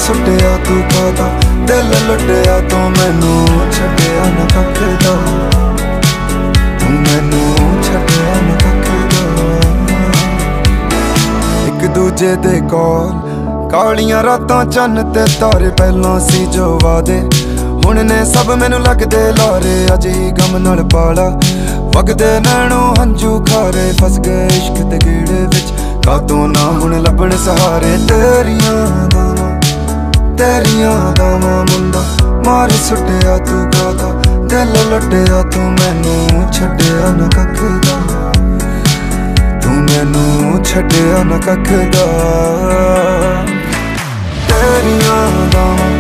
सुटिया तू कादा दिल लुटिया तू मैनू छड्डिया न कख दा तू मैनू छड्डिया न कख दा एक दूजे दे कोल कालियां रातां चन्न ते तारे पहलों सी जो वादे हुण ने सब मैनू लगदे लारे अज ही गम नाल पाला वगदे नैणों हंजू खारे फस गए इश्क दे गेड़े विच कातों ना हुण लभण सहारे तेरियां दावां मुंडा मार सुटिया तू कादा दिल लुटिया तू मैनू छड्डिया न कख दा तू मैनू छड्डिया न कख दा तेरियां दावां